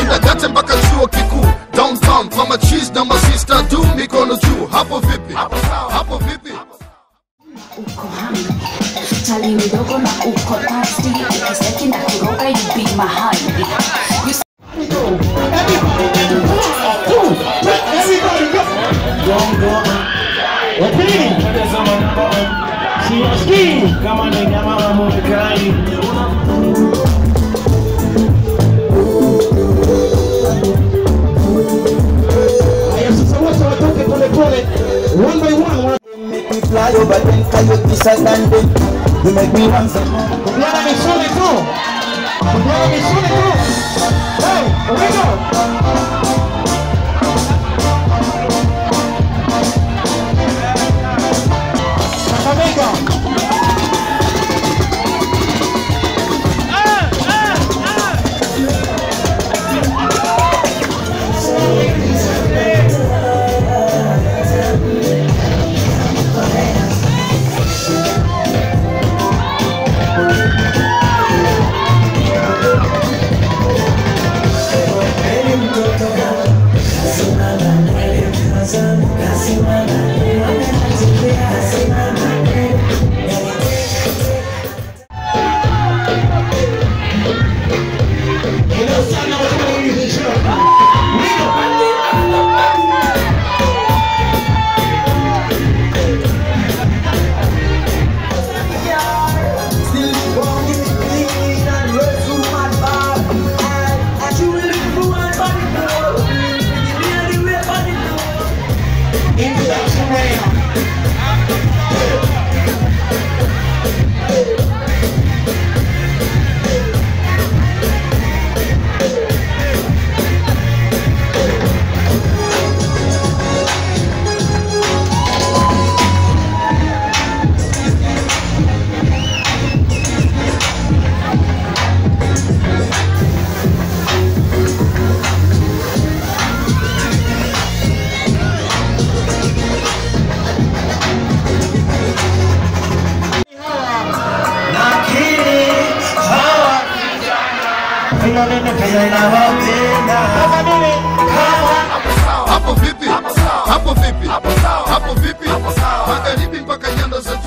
nenda gate mpaka chuo kikuu. Downtown kwa machiz na masista du mikono juu. Hapo vipi? Hapo vipi? Uko hungry, chali mdogo na uko thirsty. Ukiseki na kuroga you be my honey. Everybody go! Don't go. Opinion! See your ski! Come on, come on, I'm on crying. One by one. Make me fly over them, coyote side and them. You make me want some more. Hey, Rico! Kakamega! Hapo vipi? Hapo vipi? Hapo vipi? Magharibi mpaka nyanda za